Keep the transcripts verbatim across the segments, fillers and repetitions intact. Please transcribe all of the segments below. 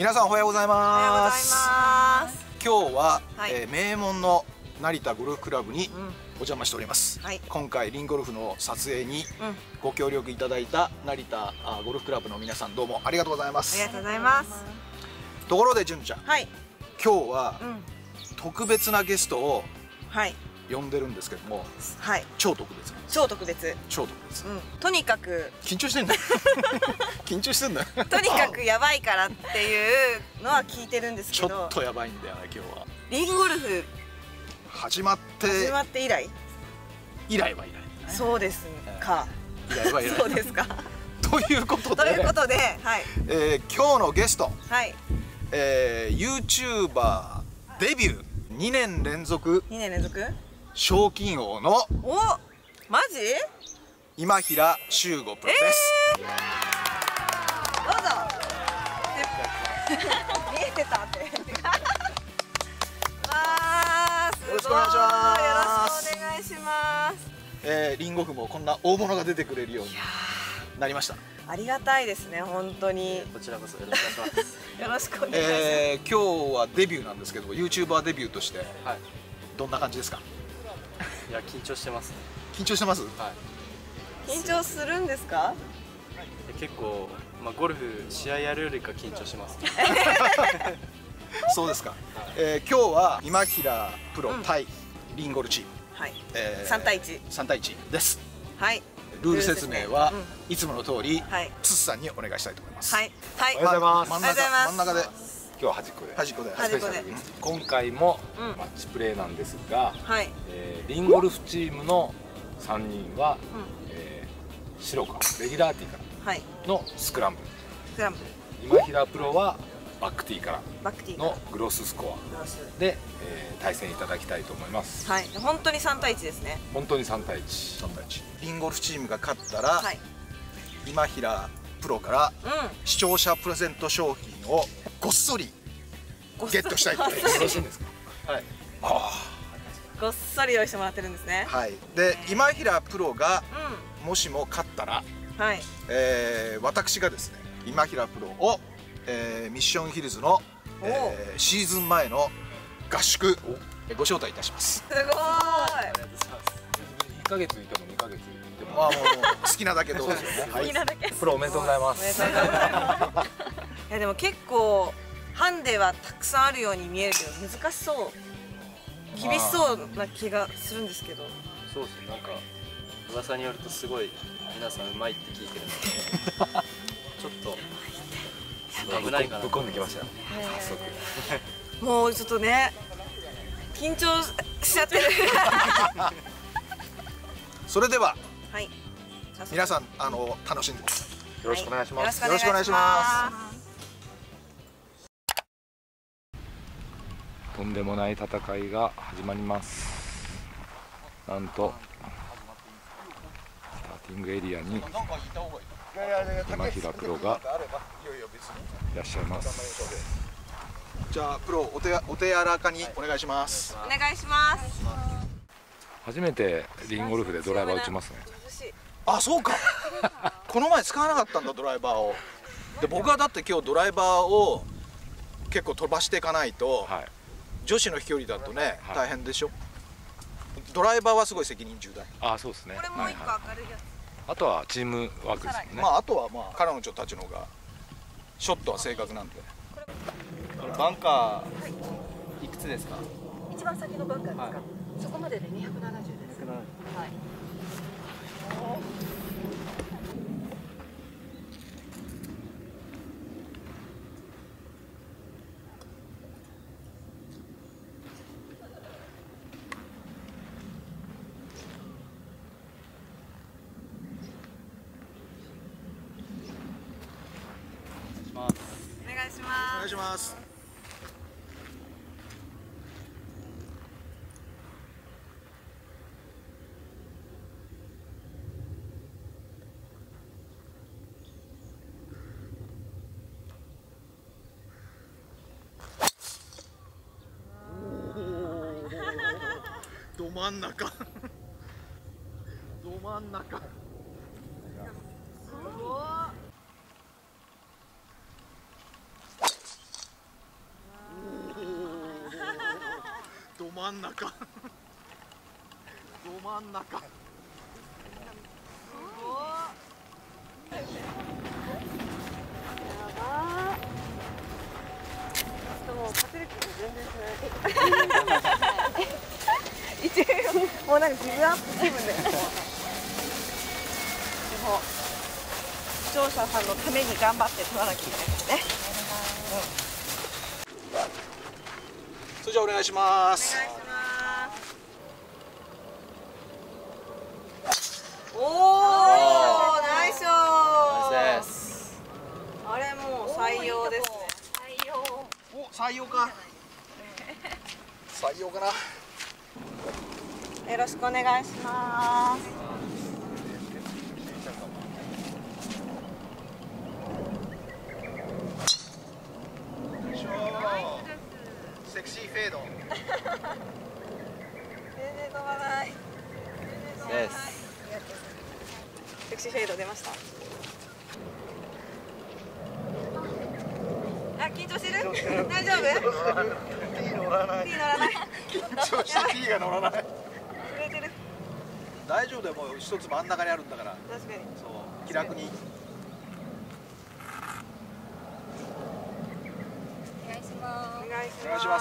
皆さんおはようございます。 ます。 今日は、 はい、 えー、名門の成田ゴルフクラブにお邪魔しております、うん、はい、今回リンゴルフの撮影にご協力いただいた成田あゴルフクラブの皆さん、どうもありがとうございます。 ありがとうございます。 ところで純ちゃん、はい、今日は、うん、特別なゲストを呼んでるんですけども、はい、超特別なんです。 超特別超特別、うん、 とにかく緊張してんだ緊張してんだとにかくやばいからっていうのは聞いてるんですけど、 ちょっとやばいんだよね今日は。 リンゴルフ始まって始まって以来以来は以来、 そうですか、 以来は以来そうですかということで、 ということで、はい、 えー、今日のゲスト、 はい、 えー、ユーチューバー デビューにねん連続にねん連続賞金王のおマジ今平修吾プロです、えー、どうぞ見えてたってわー、すごい、よろしくお願いします。よろしくお願いします。 えー、リンゴフもこんな大物が出てくれるようになりました。 ありがたいですね、本当に。 こちらこそよろしくお願いします。 よろしくお願いします。 えー、今日はデビューなんですけど、ユーチューバーデビューとして、はい、どんな感じですか？ いや、緊張してますね。 緊張してます？はい。 緊張するんですか？ 結構、まあ、ゴルフ試合やるよりか緊張します。 そうですか。えー、今日は今平プロ対リンゴルチーム、 はい、さんたいいちさんたいいちです。 はい。 ルール説明はいつもの通りツッさんにお願いしたいと思います。 はい。はい。 おはようございます。 真ん中真ん中で。 今日は端っこで端っこで端っこで今回もマッチプレーなんですが、はい、えー、リンゴルフチームのさんにんは、うん、えー、白かレギュラーティーからのスクランブル、 スクランブル、 今平プロはバックティーからのグロススコアで、えー、対戦いただきたいと思います。 はい、本当にさんたいいちですね。 本当にさんたいいち。 さんたいいち。リンゴルフチームが勝ったら、はい、今平プロから視聴者プレゼント商品をごっそりゲットしたいと思います。よろしいんですか？はい。ああ。ごっそり用意してもらってるんですね。 はい。で、今平プロがもしも勝ったら、はい、えー、私がですね、今平プロを、えー、ミッションヒルズの、えー、シーズン前の合宿ご招待いたします。 すごーい。ありがとうございます。いっかげついてもにかげついても、 まあもう好きなだけどうですよね。 好きなだけ。 プロおめでとうございます。 おめでとうございます。いやでも結構ハンデはたくさんあるように見えるけど難しそう、厳しそうな気がするんですけど。 そうですね、なんか噂によるとすごい皆さんうまいって聞いてるのでちょっと危ないかな。 ぶっ込んできましたよ、早速。もうちょっとね、緊張しちゃってるそれでは、 はい、 皆さんあの楽しんでください。 よろしくお願いします。 よろしくお願いします。 とんでもない戦いが始まります。なんとスターティングエリアに今平プロがいらっしゃいます。 じゃあプロお手お手柔らかにお願いします。 お願いします。 初めてリンゴルフでドライバー打ちますね。 あ、そうかこの前使わなかったんだドライバーを。で、僕はだって今日ドライバーを結構飛ばしていかないと、はい、女子の飛距離だとね、はい、大変でしょ。ドライバーはすごい責任重大。 あ、そうですね。 これもう一個明るいやつ。 あとはチームワークですよね。 まああとはまあ彼女たちのがショットは正確なんで。 これバンカーいくつですか？ 一番先のバンカーですか？はい、そこまででにひゃくななじゅうです。はい。 お願いします。 お願いします。ど真ん中ど真ん中。 真ん中ど真ん中すごい。やばー。ちょっともう勝てる気が全然しない一応もうなんかギブアップ気分ででも視聴者さんのために頑張って取らなきゃいけないですね。 それじゃあお願いします。 お願いします。おお、ナイスショー。 ナイスです。 あれもう採用ですね。 採用。 お、採用か。採用かな。 よろしくお願いします。 セクシーフェード。 全然飛ばない。 です。 セクシーフェード出ました。あ、緊張してる？大丈夫？ T 乗らない。 T 乗らない。 緊張して T が乗らない。 震えてる。 大丈夫だよ、もう一つ真ん中にあるんだから。 確かに。 そう、気楽に。 お願いします。 お願いします。 お願いします。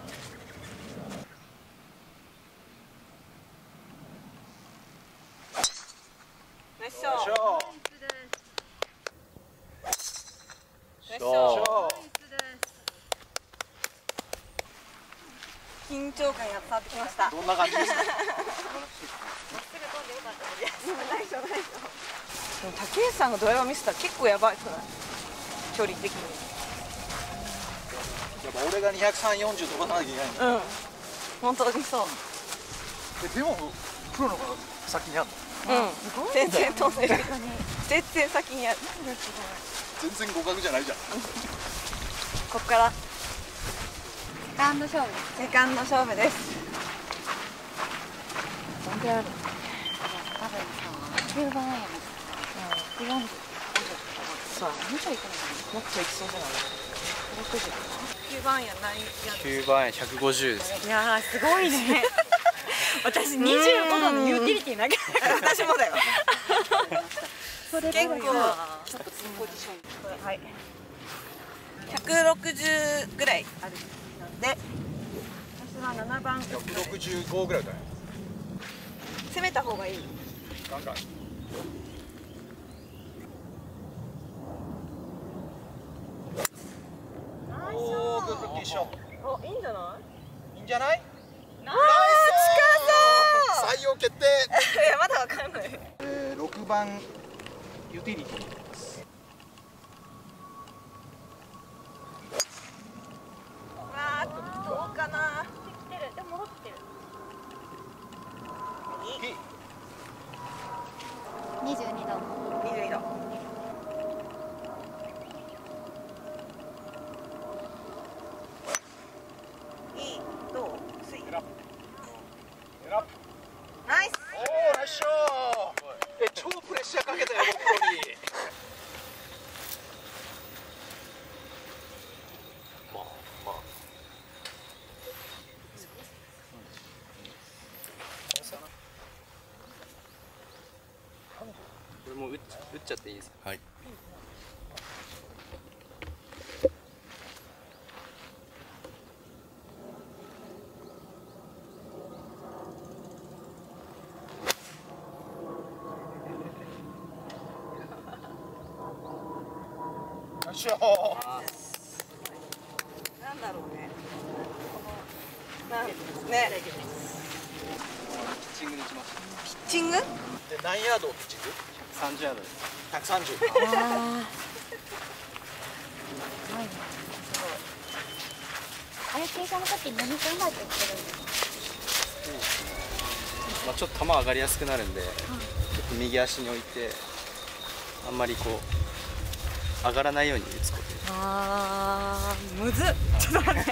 ナイスショー。 よいしょ。 ナイスショー。緊張感が伝わってきました。 どんな感じですか。 まっすぐ飛んでよかったです。ナイスショー、ナイスショー。でも竹内さんがドライバー見せたら結構やばいくない？距離的に。 やっぱ俺がにひゃくさんじゅう、よんじゅう飛ばさなきゃいけないんだ。 うん。本当にそう。 え、でもプロの方が先にあるの？ うん。全然飛んでる。全然先にある。 全然互角じゃないじゃん。 ここからセカンド勝負。 セカンド勝負です。 どんぐらいある？多分さ、きゅうばんやな。うん。よんじゅう。 そう。 もうちょいいかない。 もっといきそうじゃない？ ろくじゅう。 きゅうばんやないや。 きゅうばんえんひゃくごじゅうです。 いやーすごいね。私にじゅうごどのユーティリティ投げ。 私もだよ。 それ結構ちょっとポジション。 はい。ひゃくろくじゅうぐらいあるので、私はななばん。 ひゃくろくじゅうごぐらいだね。 攻めた方がいい。 なんか。おお、グッドティーショット。 お、いいんじゃない？ いいんじゃない？ ナイス！ 採用決定。 いやまだわかんない。 えー、ろくばんユーティリティです。 わあ、どうかな。 来てる。でも戻ってきてる。にじゅうにど。 にじゅうにど。いい、どう？スイ。ナイス。 おお、ナイスショー。え、超プレッシャーかけたよ、僕プロに。まあまあ。 これもう打っ打っちゃっていいですか。 はい。よいしょ。 なんだろうね。なんね。 ピッチングにしました。 ピッチング？ で、何ヤードをピッチング？ さんじゅうヤードです。 ひゃくさんじゅう。 ああれ傾斜の時何とうまくいってるんですか？ まあちょっと球上がりやすくなるんで、ちょっと右足に置いて、あんまりこう上がらないように打つこと。 あー、むずっ。ちょっと待って。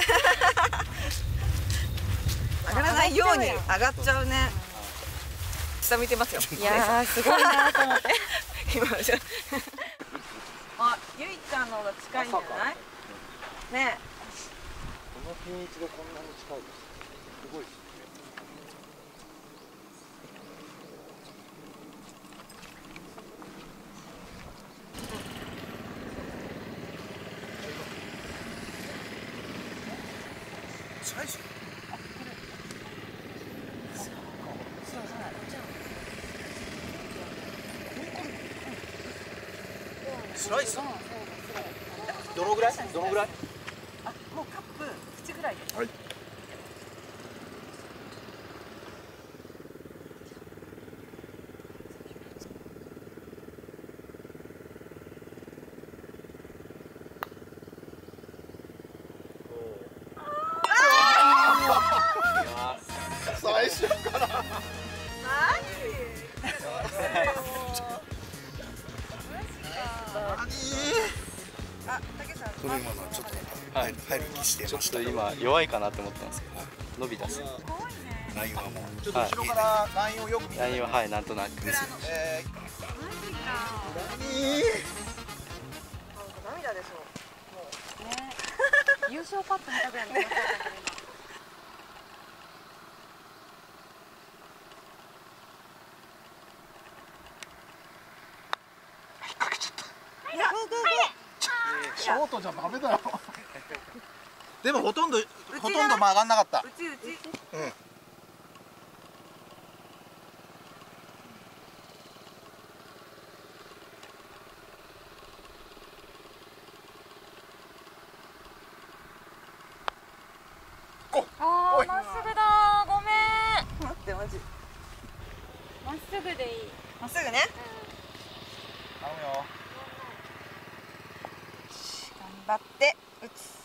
上がらないように上がっちゃうね。下見てますよ。 いやーすごいなと思って。 今じゃ。あ、ゆいちゃんの方が近いんじゃない？ね。 このピン位置でこんなに近いです。 ごい。 サイズ。スライス。どのぐらい？どのぐらい？ あ、もうカップ口ぐらいです。 はい。最初から。 あ、竹さん。 これ今のはちょっと入る入る気してました。 ちょっと今弱いかなって思ったんですけど、伸び出す。 ラインはもうちょっと後ろからラインをよく見て。 ラインははいなんとなく。 えー、 涙でしょ。 ね。優勝パッド見たぐらいの。 ショートじゃダメだよ。でもほとんどほとんど曲がんなかった。 うちうち。 うん。 あー、まっすぐだ。ごめん。 待ってマジ。 まっすぐでいい。 まっすぐね。 頼むよ。 頑張って打つ。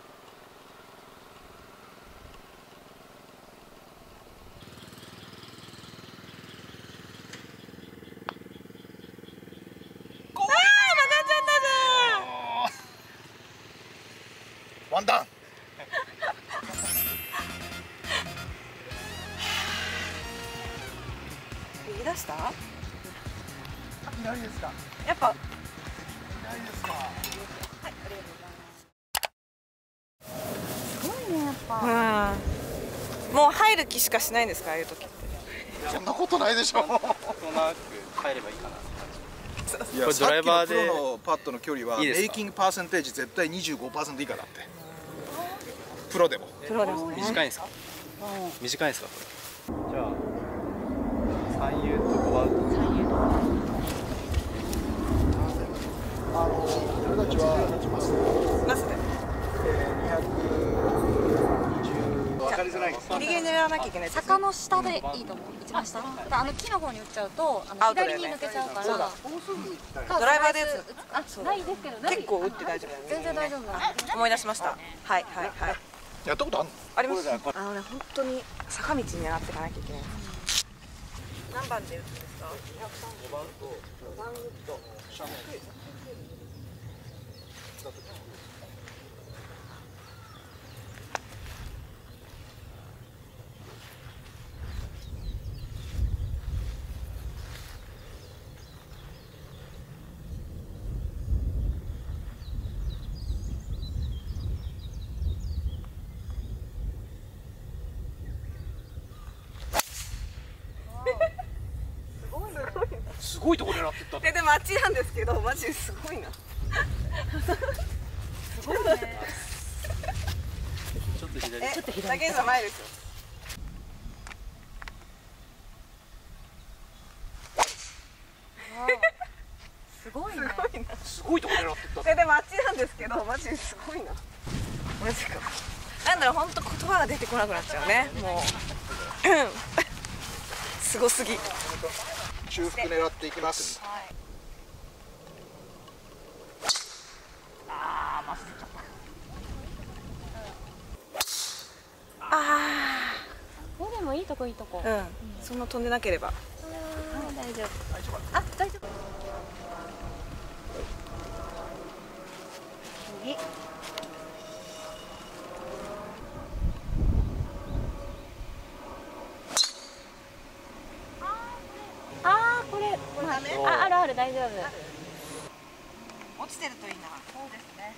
ワンダン。 右出した？ 左ですか。 やっぱ。 左ですか。 はい、ありがとうございます。 すごいね、やっぱ。 うん。もう入る気しかしないんですか、ああいう時って。 そんなことないでしょ。 なんとなく帰ればいいかなって感じ。 いや、 これドライバーでさっきのプロのパットの距離はいいですかメイキングパーセンテージ絶対にじゅうごパーセント以下だって。プロでも。 プロでもね。 短いんですか？短いんですかこれ？じゃあ三遊と五番。 三遊とあの俺たちはマスで。 にひゃくにじゅう。わかりづらいです。 ギリギリ狙わなきゃいけない。 坂の下でいいと思う。一番下。あの木の方に打っちゃうと、あの左に抜けちゃうから。 そうだ。 ドドライバーで打つ。 あ、ないですけど。 結構打って大丈夫だよね。 全然大丈夫だ。 思い出しました。はいはいはい。 やったことあるの？ あります。あのね、本当に坂道に狙っていかなきゃいけない。何番で打つんですか？ ごばんとごばんウッドシャフすごいとこ狙ってった。 ででもあっちなんですけど、マジですごいな。 すごいね。 ちょっと左。 え、竹内さん前ですよ。 すごいね。 すごいとこ狙ってった。 ででもあっちなんですけど、マジですごいな。マジか。なんだろう、本当言葉が出てこなくなっちゃうね。もう。すごすぎ。 中腹狙っていきます。 ああ、まっすぐちゃった。 ああ。 これでもいいとこいいとこ。 うん。そんな飛んでなければ。 大丈夫。あ、大丈夫。右。ああ、これ。 これダメ？ あ、あるある、大丈夫。 落ちてるといいな。そうですね。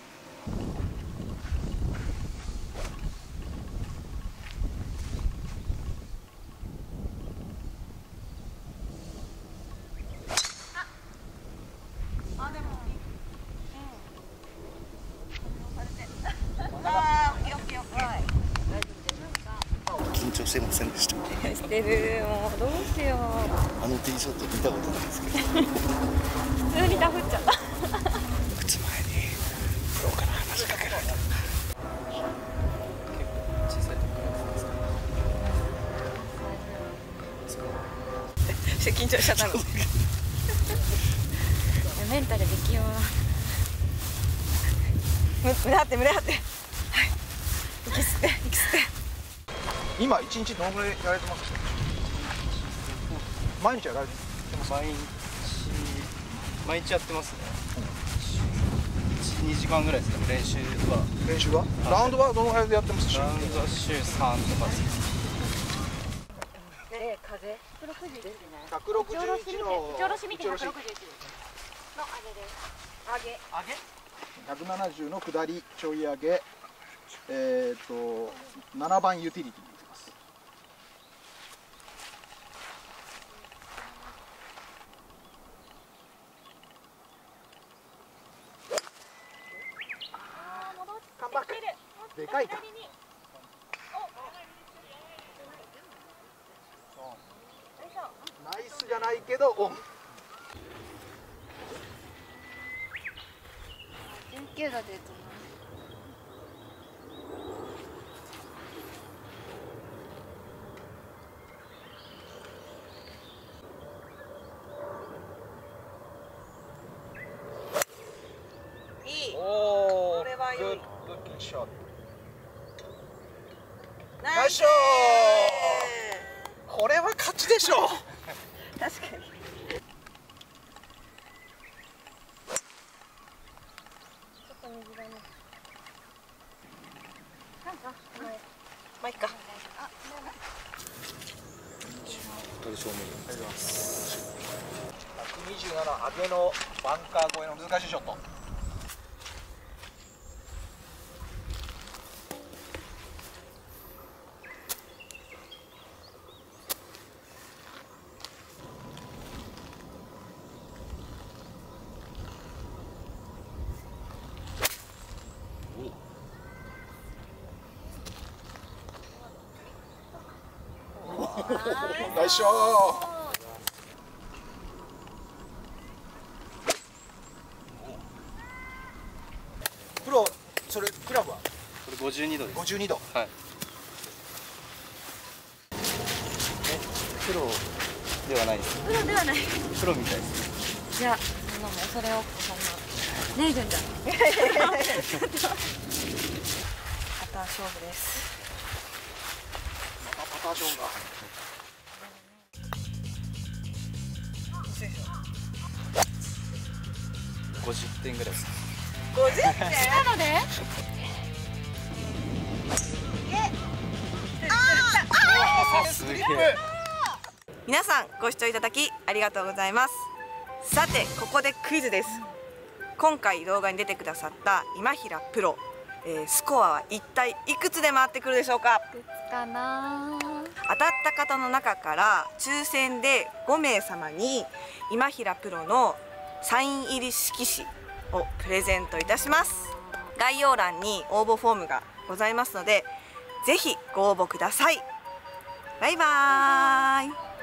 してませんでした。 してる。もうどうしよう。 あのティーショット見たことないですけど。 普通にダフっちゃった。 打つ前にプロから話しかけられた。 小さい時緊張しちゃったの。 メンタルできよう。 胸張って胸張って。はい。息吸って息吸って。 今一日どのぐらいやられてます？毎日やられてます？ 毎日毎日やってますね。にじかんぐらいですね。練習は。 練習は？ラウンドはどのぐらいでやってます？ ラウンドは週さんとかです。 で風。 百六十一の打ち下ろし見て百六十一のあれです。上げ。 上げ？百七十の下りちょい上げ。えっと七番ユーティリティに行きます。カンバック。でかいか。ナイスじゃないけどオン。 じゅうきゅうどで打つの。 いい。 おお。 これは良い。 ショット。 ナイス。 これは勝ちでしょう。 確かに。ちょっと右だね。なんか、まあいいか。 取り正面。 ひゃくにじゅうなな上げのバンカー越えの難しいショット。ナイスショー。プロ、それクラブは？ これごじゅうにどです。 ごじゅうにど。 はい。え、プロではないです。 プロではない。 プロみたいです。 いや、そんなもん恐れ多くそんな。ねえじゃんじゃん。 パター勝負です。 またパターションが。 ごじゅってんぐらいです。 ごじゅってん？ なので？ すげえ。 皆さんご視聴いただきありがとうございます。さてここでクイズです。今回動画に出てくださった今平プロ、えー、スコアは一体いくつで回ってくるでしょうか？ いくつかな。 当たった方の中から抽選でごめいさまに今平プロのサイン入り色紙をプレゼントいたします。概要欄に応募フォームがございますのでぜひご応募ください。バイバーイ。